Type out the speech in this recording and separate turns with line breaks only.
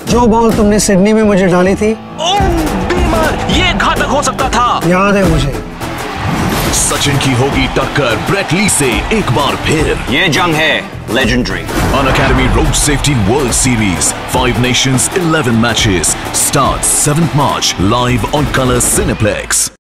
जो बॉल तुमने सिडनी में मुझे डाली थी,
ओह बीमर, ये घातक हो सकता था।
याद है मुझे।
सचिन की होगी टक्कर ब्रेट ली से एक बार फिर।
ये जंग है legendary.
Unacademy Road Safety World Series, 5 nations, 11 matches, starts 7th March live on Color Cineplex.